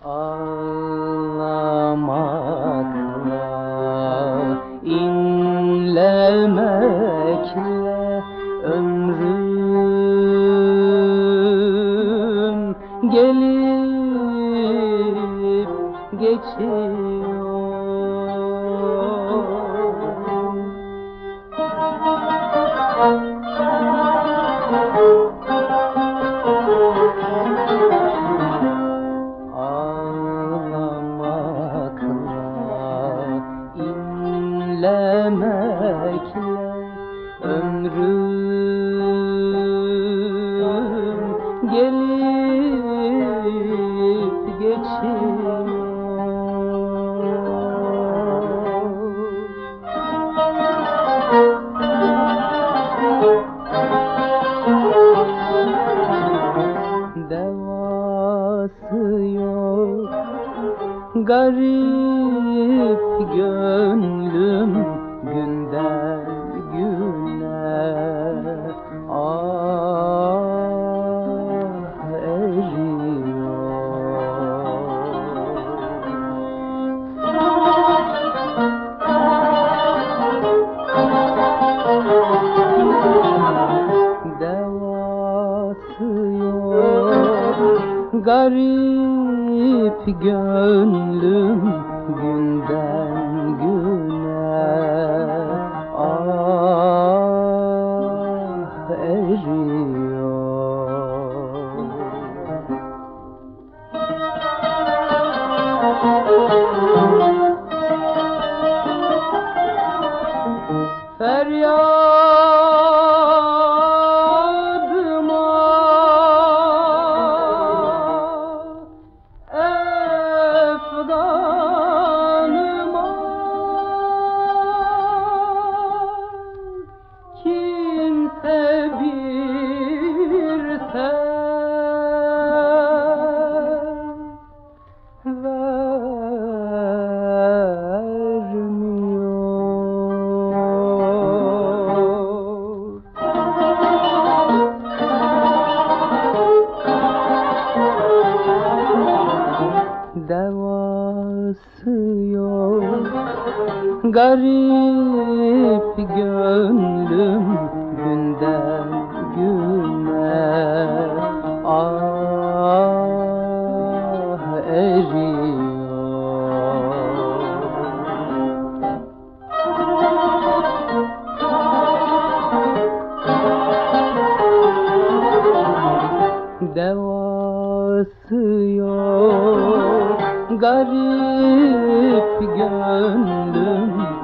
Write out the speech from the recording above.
Ağlamakla, inlemekle ömrüm gelip geçiyor. Demekle ömrüm gelip geçiyor. Devası yok garip gönlüm günden güne eriyor. Devası yok garip gönlüm günden güne eriyor. Feryadıma efganıma kimse bir ses devası yok garip gönlüm günden güne eriyor. Devası yok garip gönlüm